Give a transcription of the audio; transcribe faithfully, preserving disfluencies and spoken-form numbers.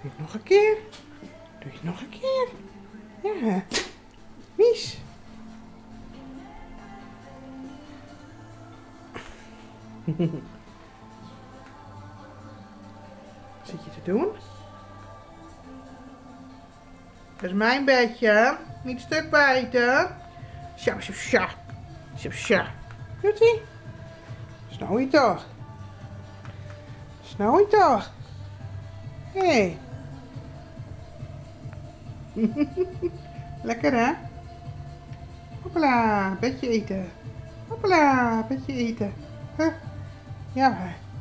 je het nog een keer? Doe je het nog een keer? Ja. Mies. Wat zit je te doen? Dat is mijn bedje. Niet stuk bijten. Sja, sja, sja. Sja, sja. Doet ie? Snoei toch? Snoei toch? Hé. Hey. Lekker hè? Hoppla, bedje eten. Hoppla, bedje eten. Huh? Ja maar.